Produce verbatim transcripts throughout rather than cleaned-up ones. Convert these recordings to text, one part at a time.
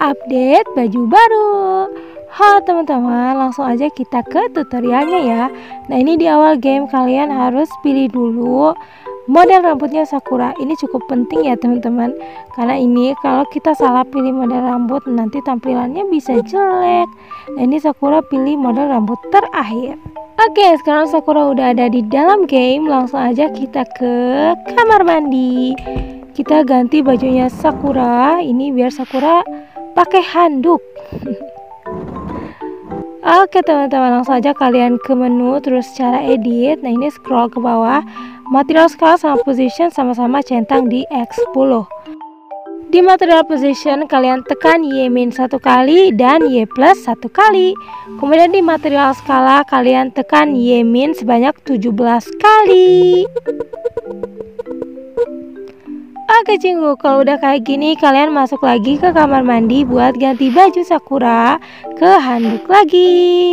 update baju baru. Halo teman-teman, langsung aja kita ke tutorialnya ya. Nah, ini di awal game kalian harus pilih dulu model rambutnya Sakura. Ini cukup penting ya teman-teman, karena ini kalau kita salah pilih model rambut nanti tampilannya bisa jelek. Nah, ini Sakura pilih model rambut terakhir. Oke, sekarang Sakura udah ada di dalam game. Langsung aja kita ke kamar mandi. Kita ganti bajunya Sakura. Ini biar Sakura pakai handuk. Oke teman-teman, langsung aja kalian ke menu, terus cara edit. Nah, ini scroll ke bawah. Material scale sama position sama-sama centang di X sepuluh. Di material position kalian tekan Y min satu kali dan Y plus satu kali. Kemudian di material skala kalian tekan Y min sebanyak tujuh belas kali. Oke cinggu, kalau udah kayak gini kalian masuk lagi ke kamar mandi buat ganti baju Sakura ke handuk lagi.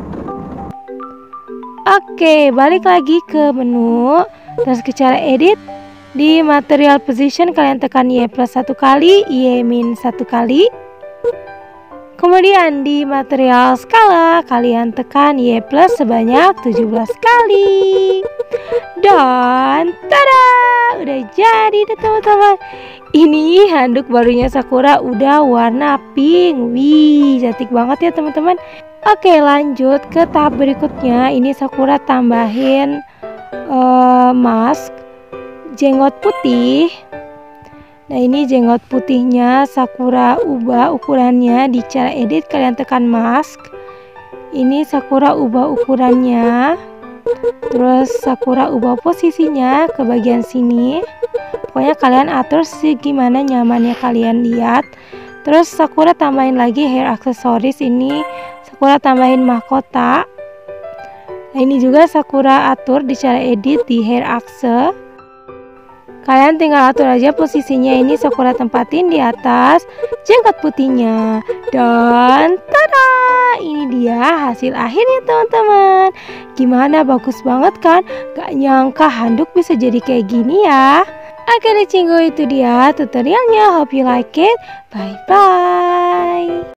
Oke, balik lagi ke menu, terus ke cara edit. Di material position kalian tekan Y plus satu kali, Y min satu kali. Kemudian di material skala kalian tekan Y plus sebanyak tujuh belas kali. Dan tada, udah jadi deh teman-teman. Ini handuk barunya Sakura udah warna pink. Wih, cantik banget ya teman-teman. Oke, lanjut ke tahap berikutnya. Ini Sakura tambahin uh, mask jenggot putih. Nah, ini jenggot putihnya Sakura ubah ukurannya. Di cara edit kalian tekan mask. Ini Sakura ubah ukurannya. Terus Sakura ubah posisinya ke bagian sini. Pokoknya kalian atur segimana nyamannya kalian lihat. Terus Sakura tambahin lagi hair accessories. Ini Sakura tambahin mahkota. Nah, ini juga Sakura atur di cara edit di hair axe. Kalian tinggal atur aja posisinya. Ini Sakura tempatin di atas jenggot putihnya. Dan tada, ini dia hasil akhirnya teman-teman. Gimana, bagus banget kan? Gak nyangka handuk bisa jadi kayak gini ya. Oke deh cinggu, itu dia tutorialnya. Hope you like it. Bye bye.